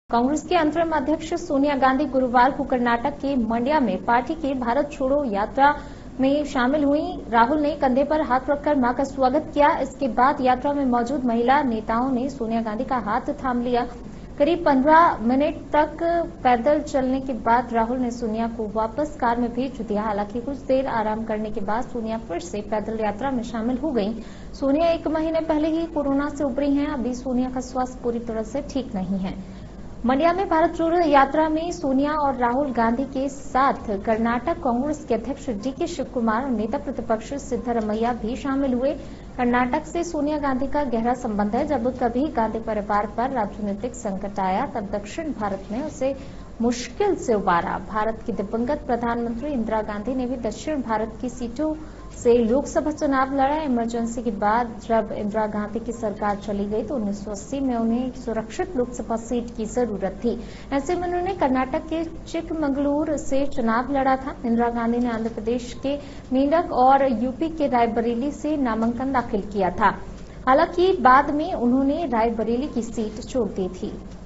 कांग्रेस के अंतरिम अध्यक्ष सोनिया गांधी गुरुवार को कर्नाटक के मंड्या में पार्टी की भारत छोड़ो यात्रा में शामिल हुई। राहुल ने कंधे पर हाथ रखकर मां का स्वागत किया। इसके बाद यात्रा में मौजूद महिला नेताओं ने सोनिया गांधी का हाथ थाम लिया। करीब 15 मिनट तक पैदल चलने के बाद राहुल ने सोनिया को वापस कार में भेज दिया। हालांकि कुछ देर आराम करने के बाद सोनिया फिर से पैदल यात्रा में शामिल हो गई। सोनिया 1 महीने पहले ही कोरोना से उबरी हैं। अभी सोनिया का स्वास्थ्य पूरी तरह से ठीक नहीं है। मंड्या में भारत जोड़ो यात्रा में सोनिया और राहुल गांधी के साथ कर्नाटक कांग्रेस के अध्यक्ष डीके शिवकुमार और नेता प्रतिपक्ष सिद्धरमैया भी शामिल हुए। कर्नाटक से सोनिया गांधी का गहरा संबंध है। जब कभी गांधी परिवार पर राजनीतिक संकट आया तब दक्षिण भारत ने उसे मुश्किल से उबारा। भारत की दिवंगत प्रधानमंत्री इंदिरा गांधी ने भी दक्षिण भारत की सीटों से लोकसभा चुनाव लड़ा। इमरजेंसी के बाद जब इंदिरा गांधी की सरकार चली गई तो 1980 में उन्हें एक सुरक्षित लोकसभा सीट की जरूरत थी। ऐसे में उन्होंने कर्नाटक के चिकमंगलूर से चुनाव लड़ा था। इंदिरा गांधी ने आंध्र प्रदेश के मेंढक और यूपी के रायबरेली से नामांकन दाखिल किया था। हालांकि बाद में उन्होंने रायबरेली की सीट छोड़ दी थी।